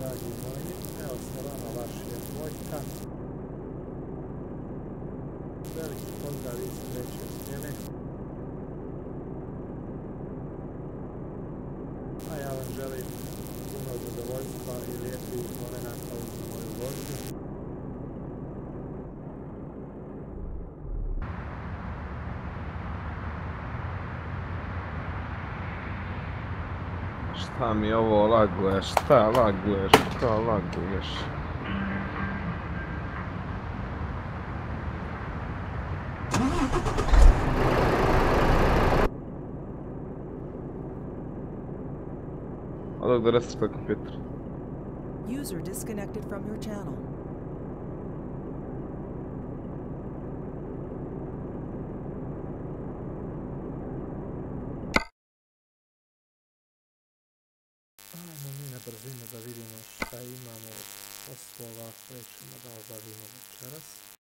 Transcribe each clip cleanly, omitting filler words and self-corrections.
dragi moji, evo se vama vaš je Vojka. Veliki pozdrav iz treće smjene. A ja vam želim puno zadovoljstva i lijepih momenata uz moju vožnju. Šta mi ovo laguješ, šta laguješ, šta laguješ? Odog da restart kompjuter. User disconnected from your channel. Ajmo mi na brzinu da vidimo šta imamo od poslova koje ćemo da obavimo večeras.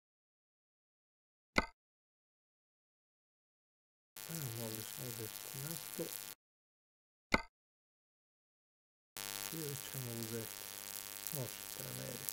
Mogli smo uzeti naftu. Ili ćemo uzeti možete meri.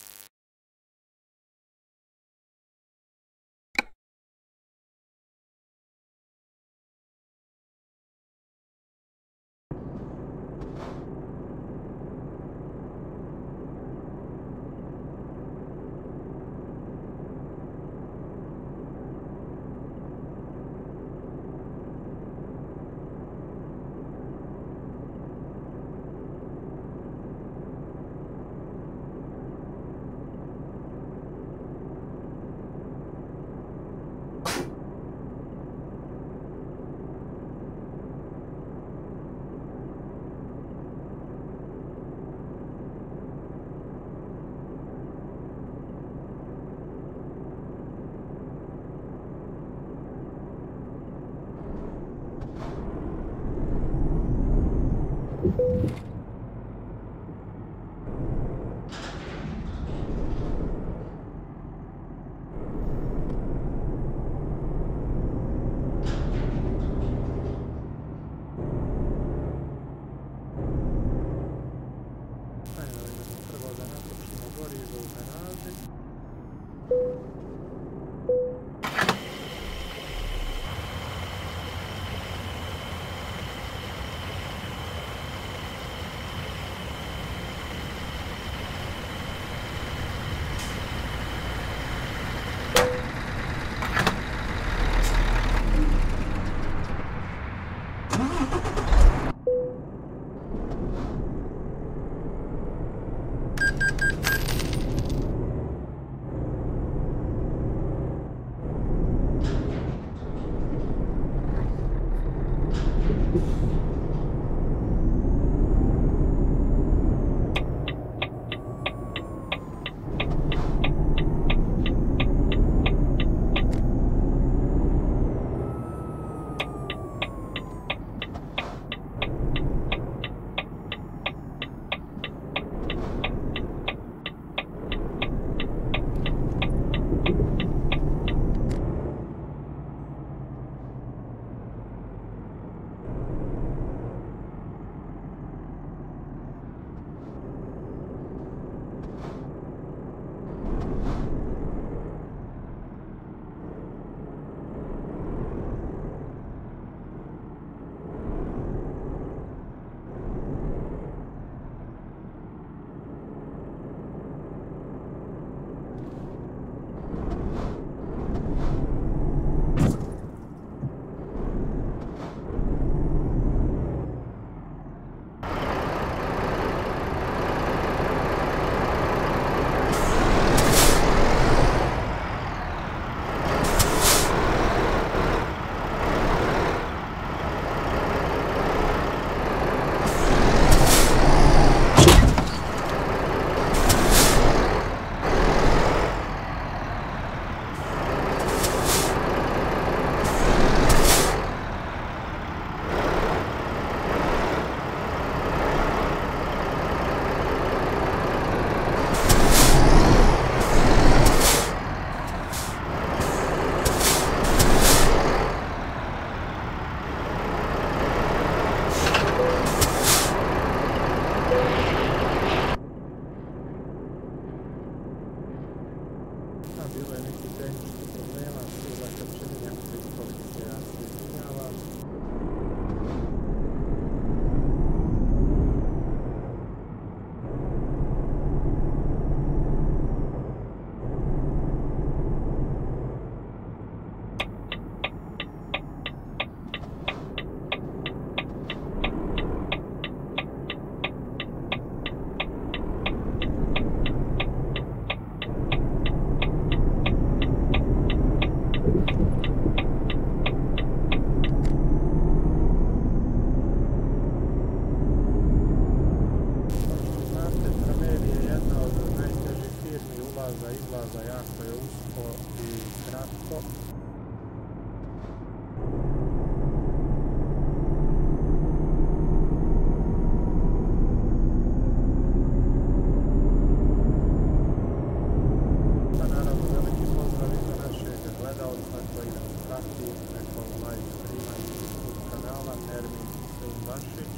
prati neko live streama iz YouTube kanala Nermin Seumbašić.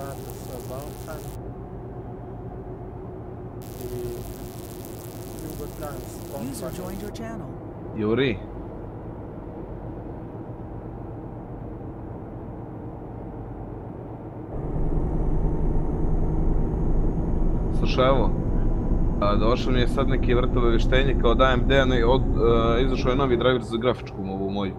Atos Balkan i Jugotrans User Company. joined your channel. Juri. Slušaj, evo. Došao mi je sad neki vrtovještenje kao da AMD izašao je novi driver za grafičku ovu moju.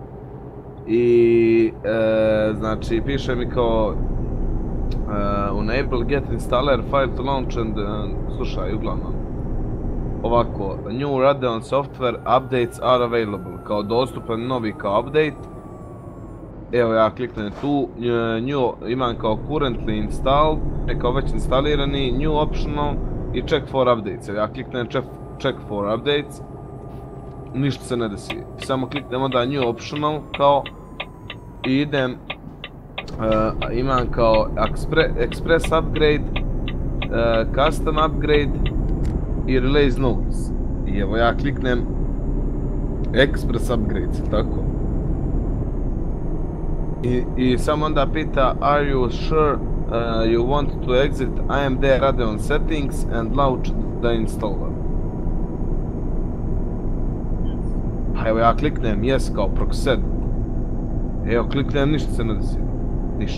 I znači piše mi kao enable get installer file to launch and slušaj, uglavnom ovako, new Radeon software updates are available, kao dostupan novi kao update. Evo ja kliknem tu, new imam kao currently installed, kao već instalirani, new optional i check for updates. Evo ja kliknem check for updates, ništa se ne desi. Samo kliknem onda new optional kao i idem, imam kao express upgrade, custom upgrade i release notes. I evo ja kliknem express upgrade, tako. I samo onda pita are you sure you want to exit AMD Radeon settings and launch the installer. Pa evo ja kliknem yes kao proxed. Evo kliknem, ništa se ne desi. Ništa.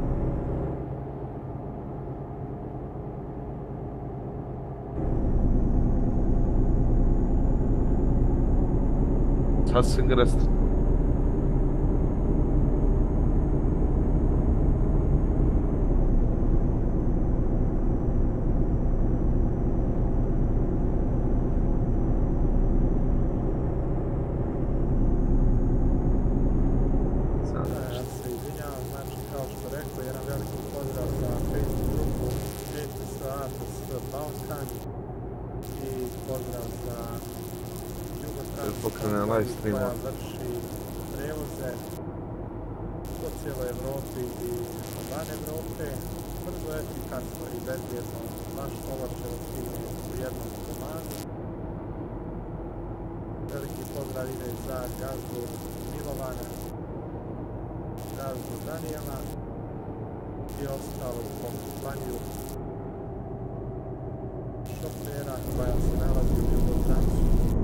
Sasvim ga restart. koja vrši prevoze po cijeloj Evropi i van Evrope, brzo, efikasno i bezbjedno, baš površeno stigne u jednom komadu. Veliki pozdrav ide za gazdu Milovana, gazdu Danijela i ostalu kompaniju šofera koja se nalazi u Jugotransu.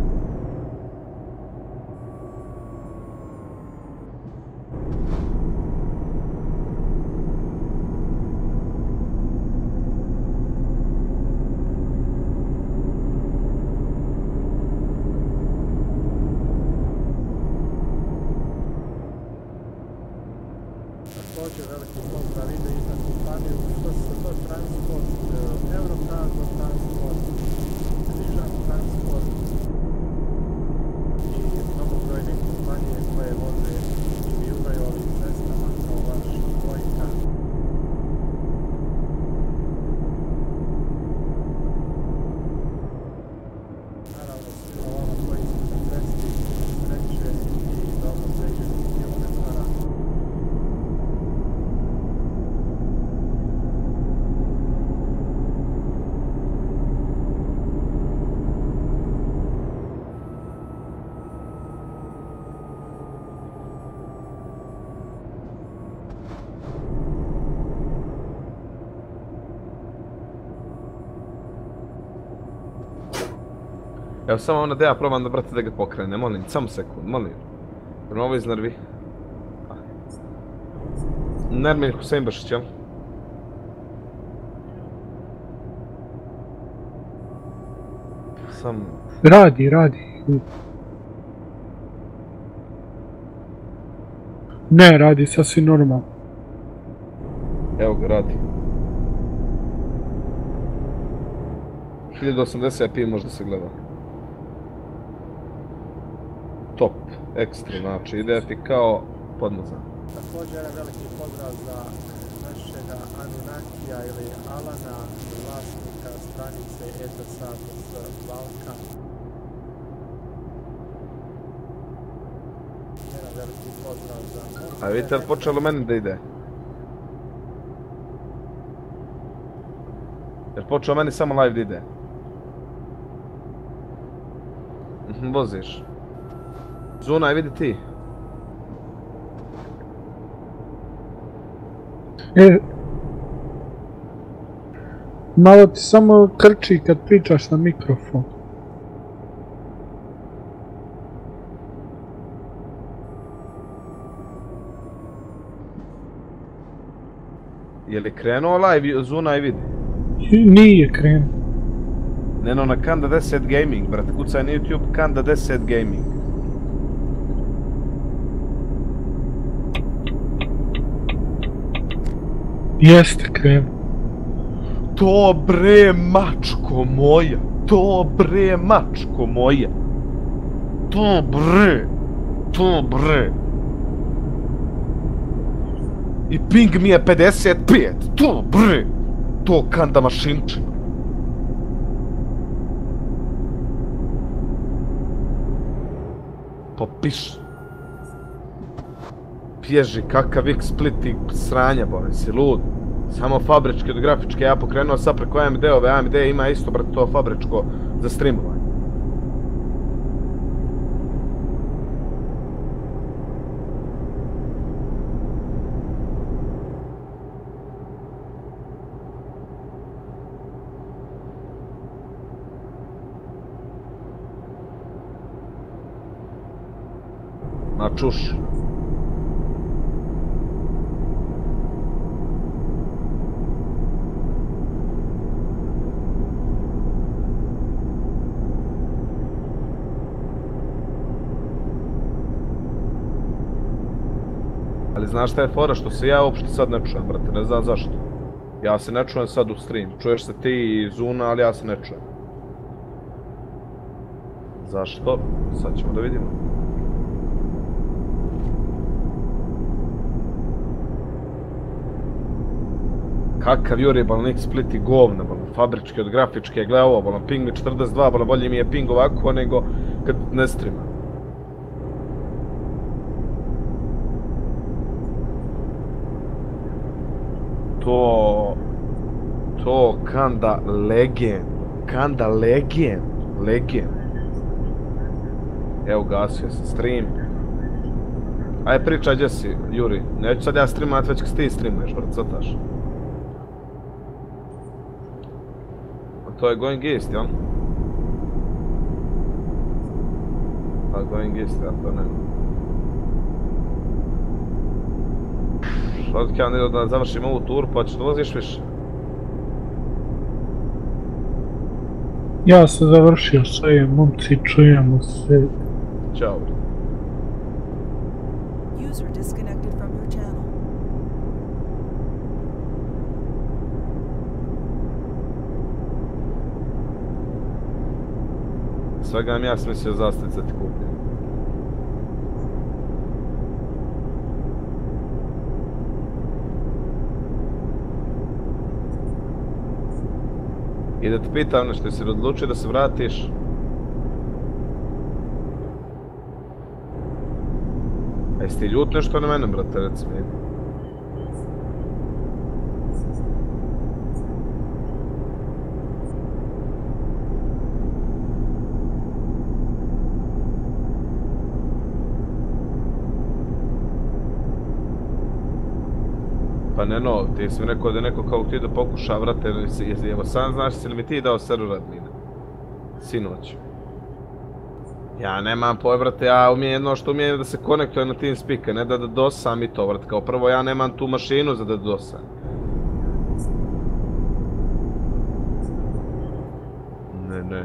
Također veliki pozdrav ide i za kompaniju SSB Transport, Eurocargo Transport, Križan Transport i mnogobrojne kompanije koje voze i vijugaju ovim cestama kao vaš Vojka. Naravno svima vama koji ste na cesti sreće i dobro pređenih kilometara. Evo samo ono da ja probam da, brate, da ga pokrene, molim, samo sekund, molim. Prema ovo iznervi. Nermin Huseinbašić, jel? Sam... Radi. Ne, radi sasvim normalno. Evo ga, radi. 1080p možda se gleda. Top, ekstra, znači ide ti kao podmazan. Također jedan veliki pozdrav za našega Anunnakija ili Alana, vlasnika stranice Ethersatus Balkan. Jedan veliki pozdrav za... A vidite li počelo meni da ide? Jer počeo meni samo live da ide. Voziš. Zuna, vidi ti. Malo ti samo krči kad pričaš na mikrofon. Je li krenuo live Zuna i vidi? Nije krenuo. Neno na Kanda 10 Gaming, brate, kucaj na YouTube Kanda 10 Gaming. Jeste krenuo. To bre mačko moja, to bre mačko moja. To bre. I ping mi je 55, to bre. To Kanda mašinčina. Popiš. Pježi kakav X Split i sranja, bove, si lud. Samo fabričke do grafičke, ja pokrenuo sad preko AMD-ove, AMD ima isto, brate, to fabričko za streamovanje. Na čuš. Ali znaš šta je fora, što se ja uopšte sad ne čujem, brate, ne znam zašto. Ja se ne čujem sad u stream, čuješ se ti i Zuna, ali ja se ne čujem. Zašto? Sad ćemo da vidimo. Kakav Juri, balon X Split i govna, balon fabričke od grafičke, gle ovo, balon ping mi 42, balon bolje mi je ping ovako nego kad ne streama. To Kanda legend. Evo gasio se stream. Ajde pričaj gdje si, Juri. Neću sad ja streamat, već kad ti streamuješ, brat, cataš. A to je Going East, jel? Pa Going East, ja to nema. Sad kad da završim ovu turu, pa ćeš da voziš više. Ja sam završio sve, momci, čujemo se. Ćao. User disconnected from your channel. Svega vam ja sam mislio zastavice ti kupim. I da te pitam nešto, jesi li odlučio da se vratiš? A jesi ti ljut nešto na mene, brate, reci mi. Pa ne no, ti si mi rekao da je neko kao ti da pokuša, vrate, evo sam znaš si li mi ti dao server admina? Sinoć. Ja nemam poj, brate, ja umijem jedno što umijem da se konektuje na TeamSpeak, ne da dosam i to, brate, kao prvo ja nemam tu mašinu za da dosam. Ne.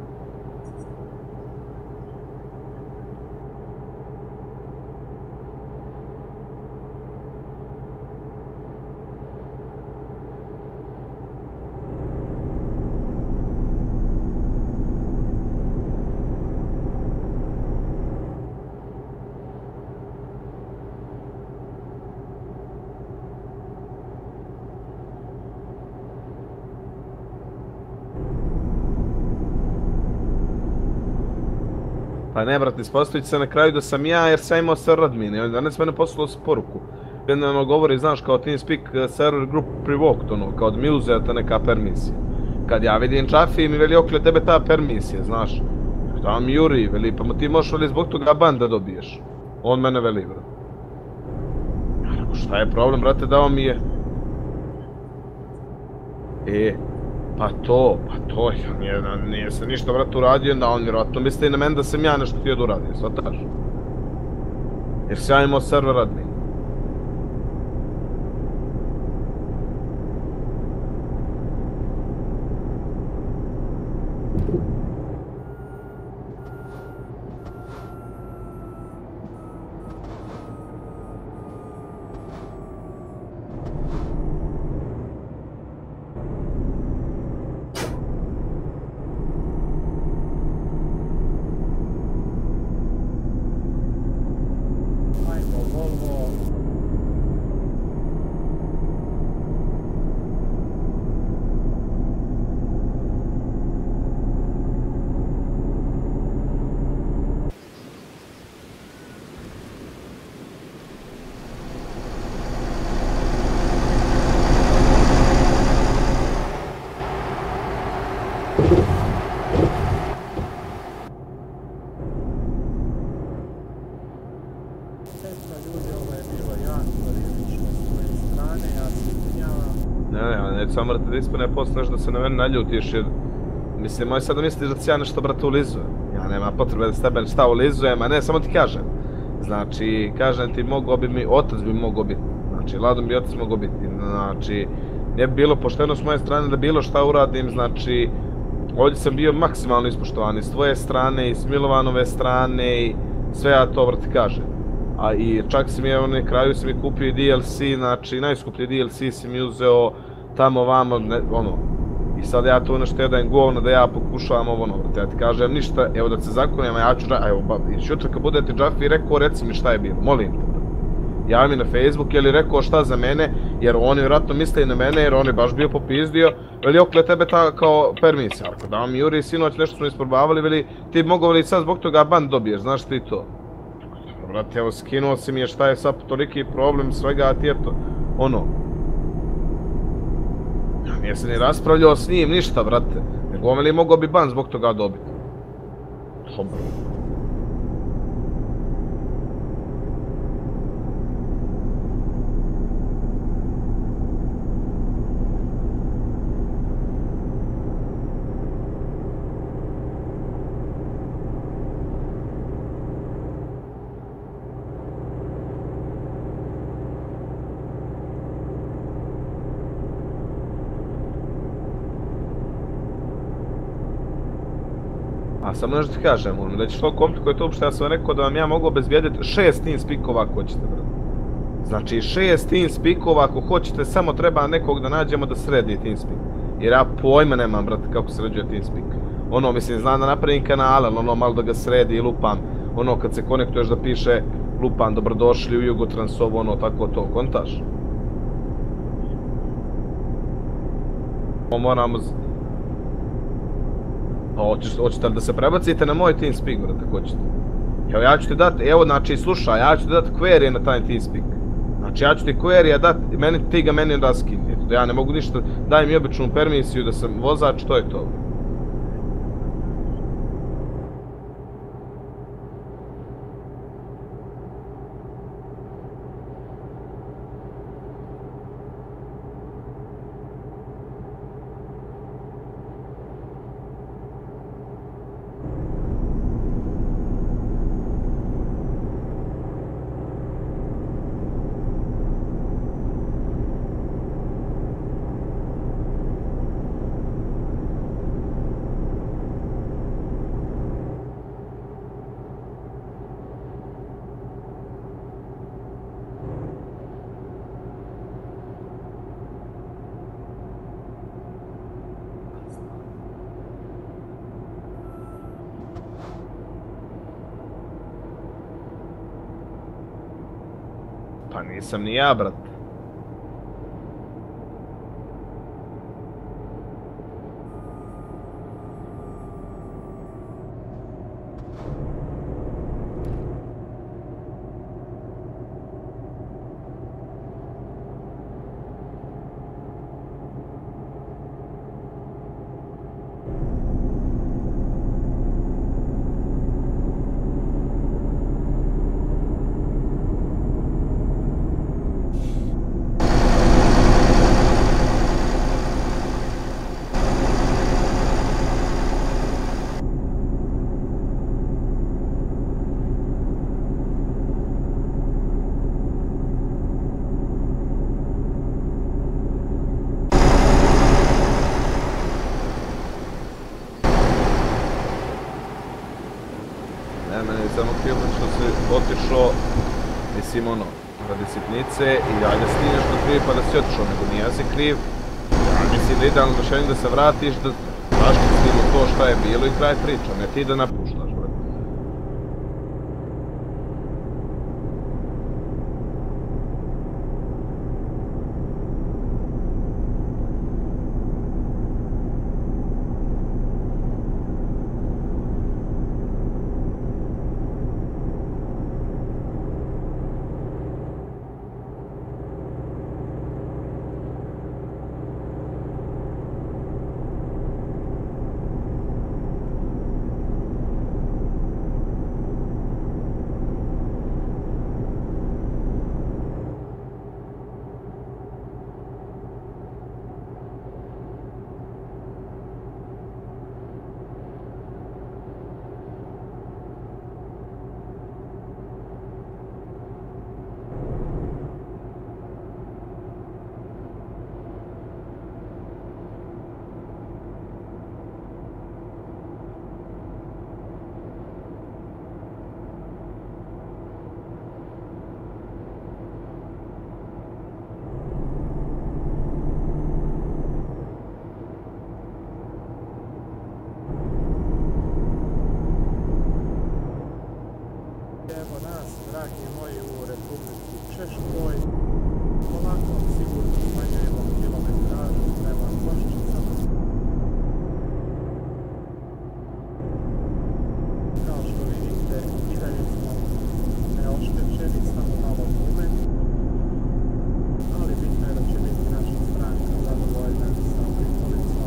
Pa ne, brate, ispostavit će se na kraju da sam ja jer sam imao server admin i on danas mene poslao s poruku. Jedno ono govori, znaš, kao TeamSpeak server group revoked, ono, kao da mi uzeta neka permisija. Kad ja vidim Čafi mi veli okle tebe ta permisija, znaš. Šta mi Juri, veli, pa ti možeš veli zbog toga ban da dobiješ. On mene veli, brate. Ja rekao, šta je problem, brate, dao mi je. Pa to, nije se ništa vrat uradio, da on vjerojatno misli na mene da sam ja nešto htio da uradio, shvataš? Jer sam ja imao server admin. Ajmo, Volvo. Cesta ljudi, ovo je bilo jako rizično s moje strane, ja se izvinjavam. Ne, neću samo da te ispane posle nešto da se na mene naljutiš jer... Mislim, moj sad da misliš da si ja nešto brate ulizujem. Ja nema potrebe da s tebe šta ulizujem, a ne, samo ti kažem. Znači, kažem ti, mogao bi mi, otac bi mogao biti. Znači, Lado bi otac mogao biti. Znači, ne bi bilo pošteno s moje strane da bilo šta uradim, znači... Ovdje sam bio maksimalno ispoštovan i s tvoje strane i s Milovanove strane i sve ja to brate kažem. A i čak si mi je na kraju si mi kupio DLC, znači najskuplji DLC si mi uzeo tamo vamo, ono. I sad ja tu nešto jedan govno da ja pokušavam ovo ono, brate, ja ti kažem ništa, evo da se zakonjam, ja ću, evo, jučer kad bude ti Džafi rekao, reci mi šta je bilo, molim te. Javi mi na Facebook, je li rekao šta za mene, jer oni vjerojatno misle i na mene, jer on je baš bio popizdio, veli okle tebe ta kao permisija, ako da vam Juri i sinoć nešto smo isprobavali, veli ti mogu li sad zbog toga ban dobiješ, znaš ti to? Brate, evo skinuo si mi je šta je sad toliki problem svega, a ti je to, ono. Nije se ni raspravljao s njim, ništa, brate, nego li mogao bi ban zbog toga dobiti. Dobro. A samo nešto ti kažem, da će to komplikuje to uopšte, ja sam rekao da vam ja mogu obezbijediti 6 TeamSpeakova ako hoćete, brate. Znači 6 TeamSpeakova ako hoćete, samo treba nekog da nađemo da sredi TeamSpeak. Jer ja pojma nemam, brate, kako sređuje TeamSpeak. Ono, mislim, znam da napravim kanal, ali ono malo da ga sredi i lupam. Ono, kad se konektuješ da piše lupam, dobrodošli u Jugotransovo, ono, tako to, kontaš? Moramo... Pa hoćete li da se prebacite na moj TeamSpeak, brate, hoćete? Evo ja ću ti dati, evo znači slušaj, ja ću ti dati query na taj TeamSpeak. Znači ja ću ti query dati, ti ga meni raskini. Eto, ja ne mogu ništa, daj mi običnu permisiju da sam vozač, to je to. Pa nisam ni ja, brat. mene je samo krivo što si otišao, mislim ono, radi sitnice i dalje si ti nešto kriv pa da si otišao, nego nije si kriv. Ja mislim da je idealno rješenje da se vratiš, da raščistimo to šta je bilo i kraj priča, ne ti da napuštaš, brate. Evo nas, dragi moji, u Republici Češkoj. Polako, sigurno smanjujemo kilometražu prema Koščicama. Kao što vidite, i dalje smo neoštećeni, samo malo gume. Ali bitno je da će biti naša stranka zadovoljna sa pripolicom.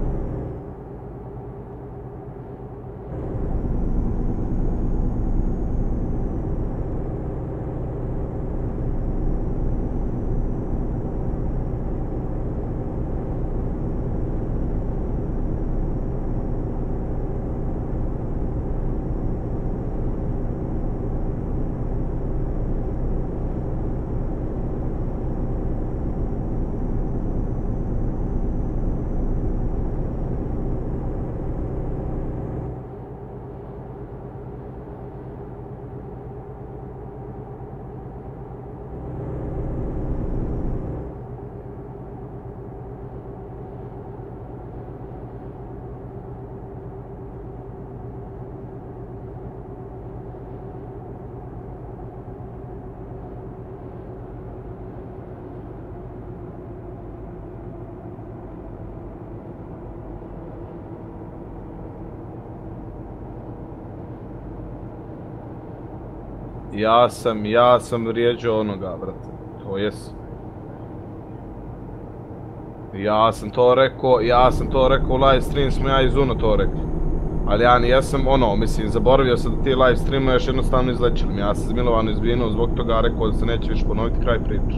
Ja sam vrijeđao onoga, brate. To jes. Ja sam to rekao u live stream, smo ja i Zuno to rekli. Ali ja nijesam, ono, mislim, zaboravio sam da ti live streamuješ, jednostavno izlečili mi. Ja sam zmilovano izvinuo zbog toga, rekao da se neće više ponoviti, kraj priče.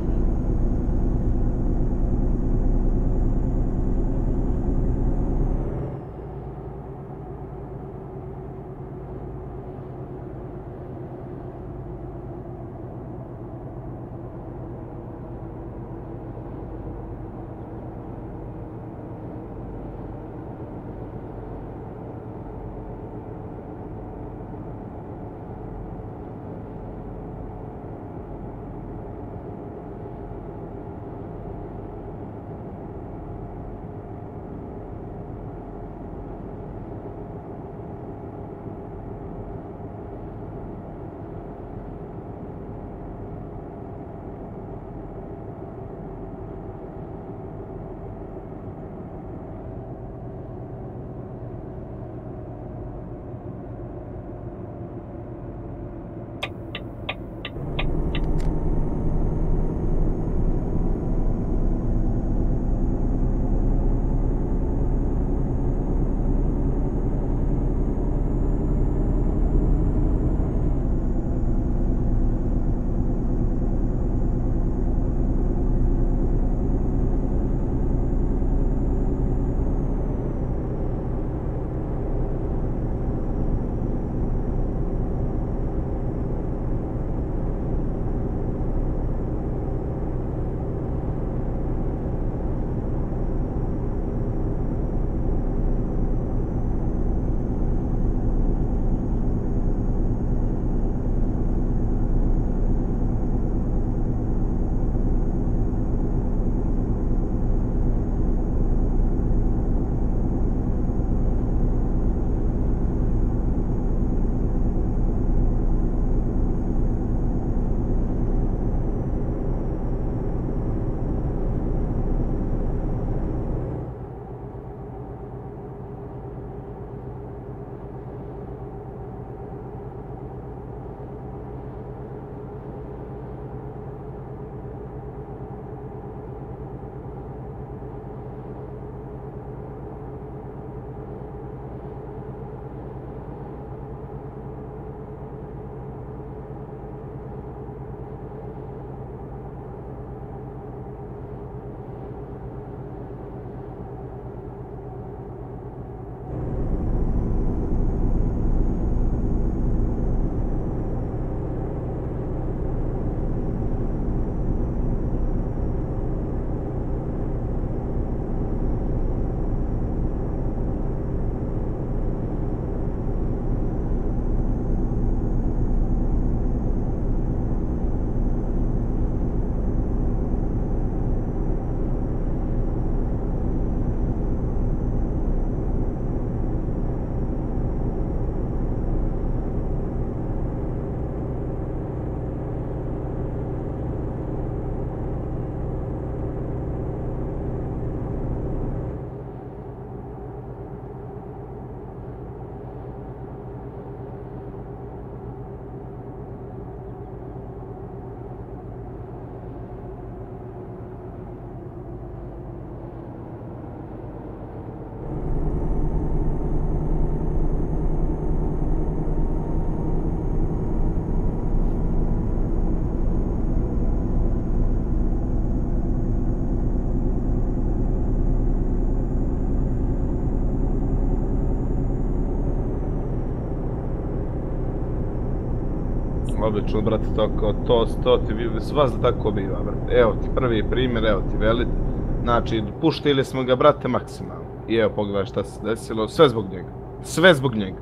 obično, brate, to ti vas da tako biva, brate. Evo ti prvi primjer, evo ti Velid. Znači, puštili smo ga, brate, maksimalno. I evo, pogledaj šta se desilo, sve zbog njega. Sve zbog njega.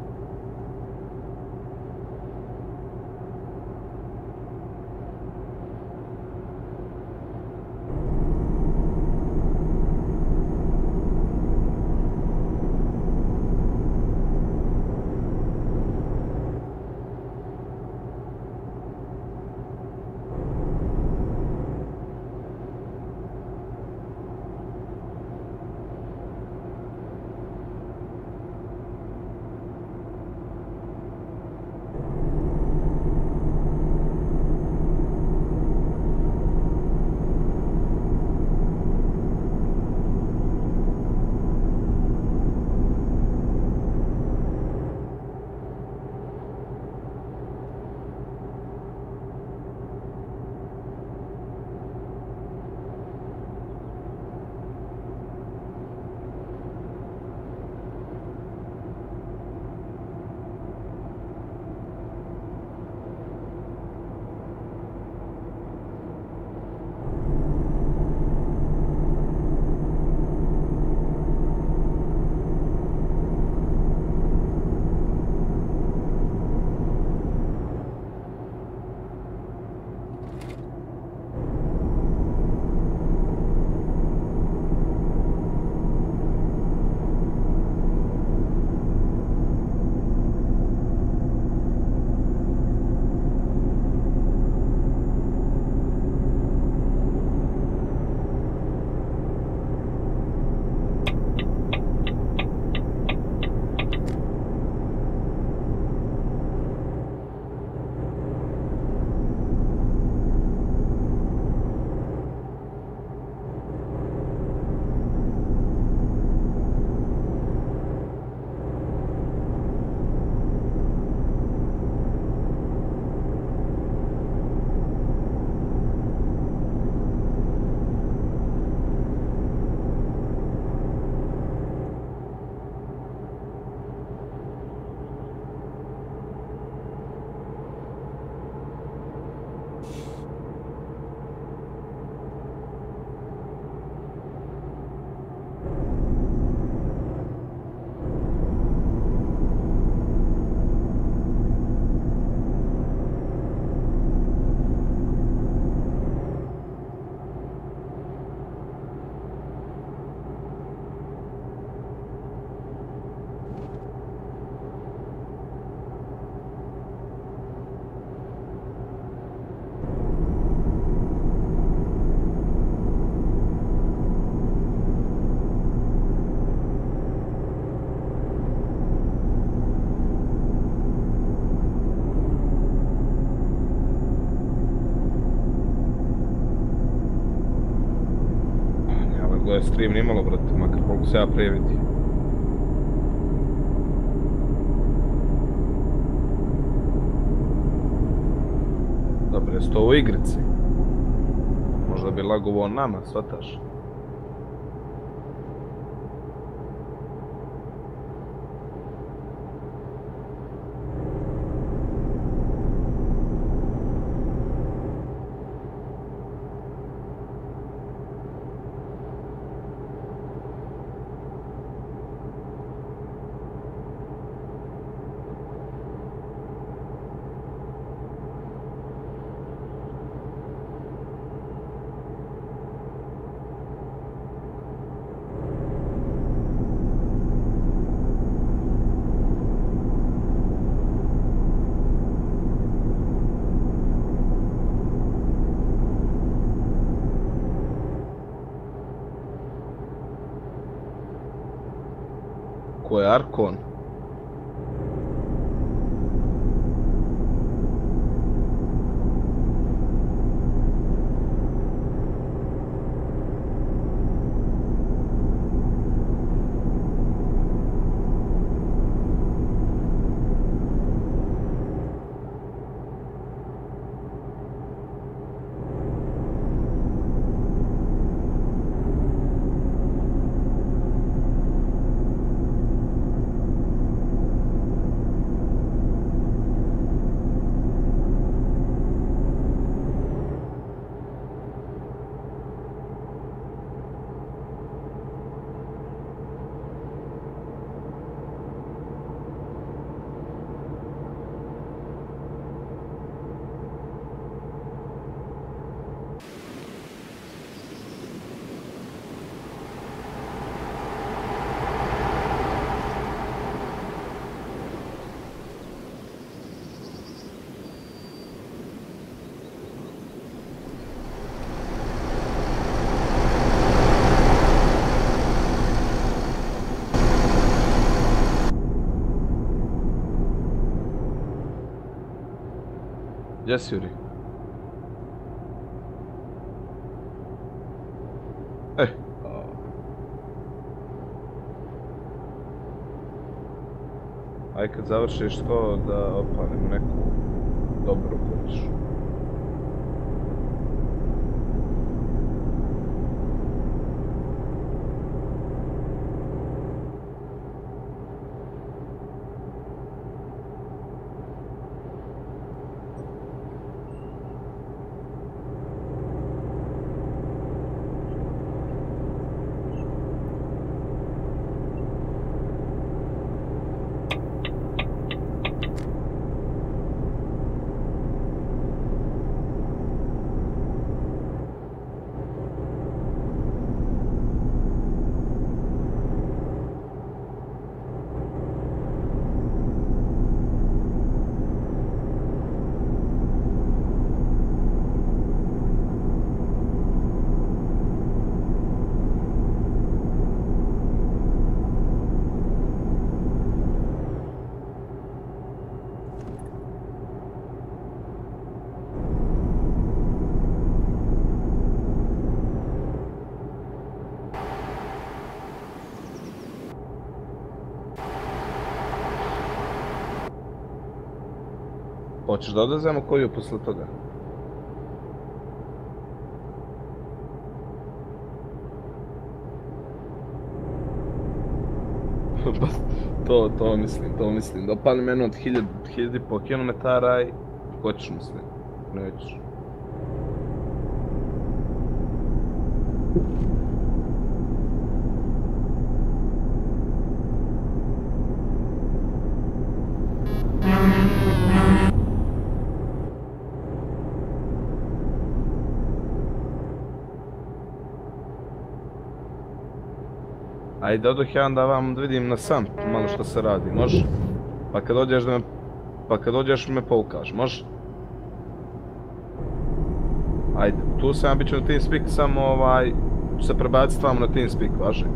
Stream nimalo, brate, makar koliko se ja prije vidio. Dobro, je to u igrici. Možda bi lagovao nama, shvataš? Ko je Arkon? Gdje si, Juri? Aj kad završiš to da opalim neku dobru kuću. Hoćeš da odvezemo koju posle toga? to mislim. Da opalim jednu od 1500 kilometara i hoćeš mislim. Nećeš. Ajde, odoh ja da vam vidim na sam malo što se radi, može? Pa kad dođeš me poukaž, može? Ajde, tu sam ja bit ću na TeamSpeak, samo ću se prebaciti vamo na TeamSpeak, važi?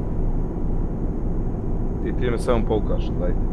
I ti me samo poukaž, dajte.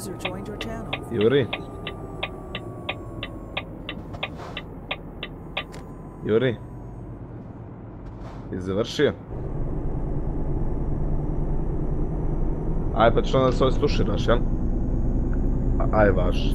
User joined your channel. Juri? Juri? Jesi završio? Aj, pa ćeš onda se sluširaš, jel? Aj, važi.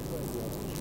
to je djelač.